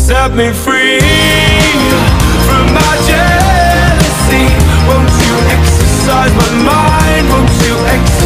set me free from my jealousy. Won't you exercise my mind? Won't you exercise